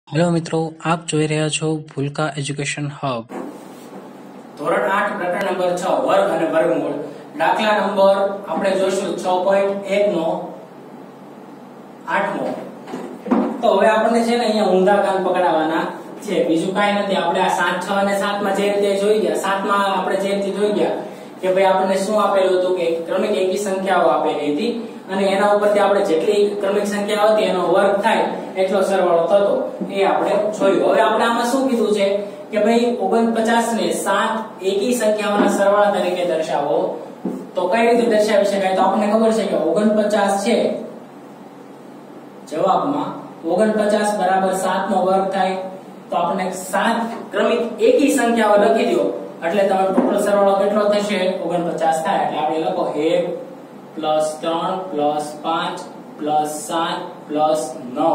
Hello મિત્રો, આપ જોઈ રહ્યા છો ભૂલકા એજ્યુકેશન હબ. ધોરણ 8 પ્રકરણ નંબર 6 વર્ગ અને વર્ગમૂળ. દાખલા નંબર આપણે જોઈશું 6.1 નો 8મો. તો હવે આપણને છે ને અહીંયા ઊંધા કાન પકડાવવાના છે, બીજું કાઈ નથી. આપણે આ 7 6 અને 7 માં જે રીતે જોઈ ગયા, 7 માં આપણે જે રીતે જોઈ ગયા કે ભાઈ આપણને શું આપેલું હતું કે ક્રમિક એકી સંખ્યાઓ આપેલી હતી અને એના ઉપરથી આપણે જેટલી ક્રમિક સંખ્યા હતી એનો વર્ગ થાય એટલો સરવાળો થતો એ આપણે જોયું. હવે આપણે આમાં શું કીધું છે કે ભાઈ 49 ને 7 એકી સંખ્યાઓના સરવાળા તરીકે દર્શાવો. તો કઈ રીતે દર્શાવી શકાય? તો આપણને ખબર છે કે 49 છે જવાબમાં 49 બરાબર 7 નો વર્ગ થાય. તો આપણે 7 ક્રમિક એકી સંખ્યાઓ લખી દો એટલે તમારો ટોટલ સરવાળો કેટલો થશે? 49 થાય. એટલે આપણે લખો 1 + 3 + 5 + 7 + 9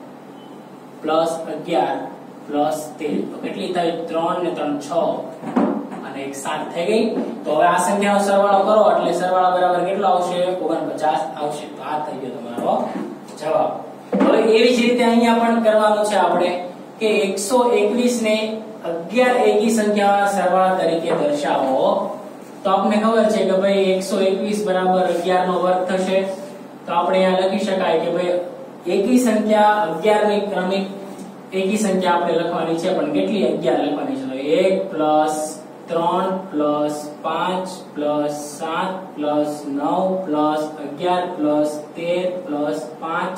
+ 11 + 13. તો કેટલી થઈ? 3 ને 3 6 અને 1 7 થઈ ગઈ. તો હવે આ સંખ્યાનો સરવાળો કરો એટલે સરવાળો બરાબર કેટલો આવશે? 49 આવશે. તો આ થઈ ગયો તમારો જવાબ. હવે એવી જ રીતે અહીંયા પણ કરવાનું છે આપણે કે 121 ને 11 એકી સંખ્યાના સરવાળા તરીકે દર્શાવો. તો આપણે ખબર છે કે ભાઈ 121 બરાબર 11 નો વર્ગ થશે. તો આપણે અહીંયા લખી શકાય કે ભાઈ એકી સંખ્યા 11 ની ક્રમિક એકી સંખ્યા આપણે લખવાની છે, પણ કેટલી? 11 લખવાની છે. 1 + 3 + 5 + 7 + 9 + 11 + 13 + 5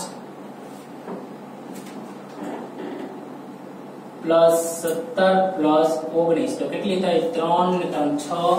+17 + 19. તો કેટલી થઈ? 3 ને 3 6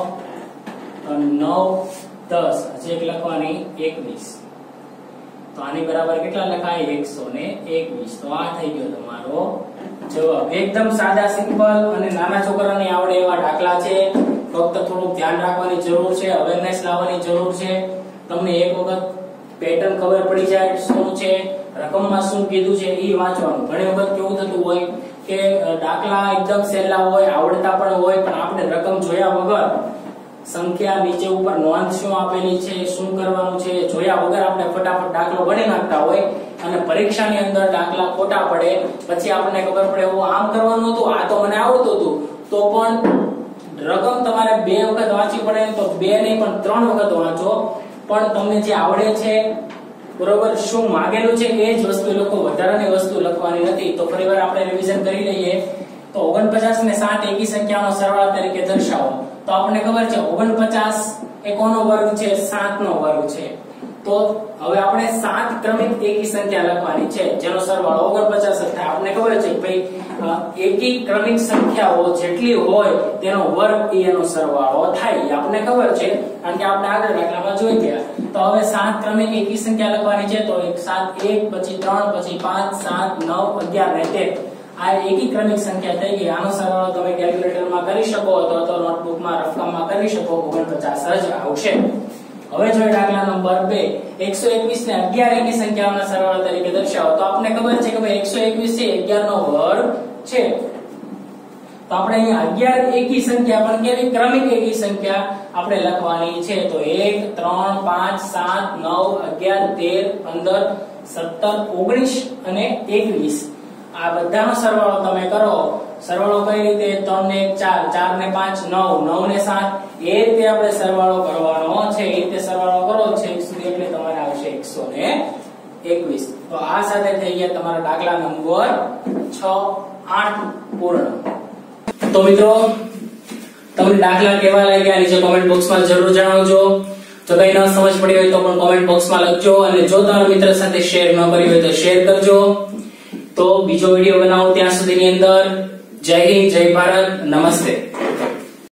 9 10. હજી એક લખવાની 21. તો આની બરાબર કેટલા લખાય? 121. તો આ થઈ ગયો તમારો જવાબ. એકદમ સાદા, સિમ્પલ અને નાના છોકરાને આવડે એવા દાખલા છે. ફક્ત થોડુંક ધ્યાન રાખવાની જરૂર છે, અવેરનેસ લાવવાની જરૂર છે. તમને એક વખત પેટર્ન ખબર પડી જાય શું છે, રકમમાં શું કીધું છે એ વાંચવાનું. ઘણી વખત કેવું થતું હોય કે દાખલા એકદમ સહેલા હોય, આવડતા પણ હોય, પણ આપણે રકમ જોયા વગર સંખ્યા નીચે ઉપર નોંધ શું આપેલી છે, શું કરવાનું છે જોયા વગર આપણે ફટાફટ દાખલો ગણી નાખતા હોય અને પરીક્ષાની અંદર દાખલા ખોટા પડે. પછી આપણને ખબર પડે હું આમ કરવાનું હતું, આ તો મને આવડતું હતું. તો પણ રકમ તમારે 2 વખત વાંચવી પડે, તો 2 નહીં પણ 3 વખત વાંચો. પણ તમને જે આવડે છે બરોબર, શું માંગેલું છે એ જ વસ્તુ લખો, વધારાની વસ્તુ લખવાની નથી. તો ફરીવાર આપણે રિવિઝન કરી લઈએ. તો 49 ને 7 એકી સંખ્યાનો સરવાળા તરીકે દર્શાવો. તો આપણને ખબર છે 49 એ કોનો વર્ગ છે? 7 નો વર્ગ છે. તો હવે આપણે 7 ક્રમિક એકી સંખ્યા લખવાની છે જેનો સરવાળો 49 થાય. આપણને ખબર છે કે ભાઈ એકી ક્રમિક સંખ્યાઓ જેટલી હોય તેનો વર્ગ એનો સરવાળો થાય. આપણને ખબર છે કારણ કે આપણે આગળ દાખલામાં જોઈ ગયા. તો હવે 7 ક્રમિક એકી સંખ્યા લખવાની છે. તો 7 1 પછી 3 પછી 5 7 9 11 ને 13. આ એકી ક્રમિક સંખ્યા થઈ ગઈ. આનો સરવાળો તમે કેલ્ક્યુલેટરમાં કરી શકો અથવા તો નોટબુકમાં રફકામમાં કરી શકો. 49 જ આવશે. હવે જોઈએ દાખલા નંબર 2. 121 ને 11 એકી સંખ્યાઓના સરવાળા તરીકે દર્શાવો. તો આપણને ખબર છે કે ભાઈ 121 છે 11 નો વર્ગ છે. તો આપણે અહીંયા 11 એકી સંખ્યા પણ કેવી? ક્રમિક એકી સંખ્યા આપણે લખવાની છે. તો 1 3 5 7 9 11 13 15 17 19 અને 21. આ બધાનો સરવાળો તમે કરો. સરવાળો કઈ રીતે? 3 ને 1 4 4 ને 5 9 9 ને 7 એ રીતે આપણે સરવાળો કરવાનો છે. એ રીતે સરવાળો કરો છે સુધી એટલે તમારે આવશે 121. તો આ સાથે થઈ ગયા તમારા દાખલા નંબર 6 8 પૂર્ણ. તો મિત્રો તમને દાખલા કેવા લાગ્યા નીચે કોમેન્ટ બોક્સમાં જરૂર જણાવજો. જો કઈ ન સમજ પડી હોય તો પણ કોમેન્ટ બોક્સમાં લખજો અને જો તમારા મિત્ર સાથે શેર ન કરી હોય તો શેર કરજો. તો બીજો વિડિયો બનાવો ત્યાં સુધીની અંદર જય હિન્દ, જય ભારત, નમસ્તે.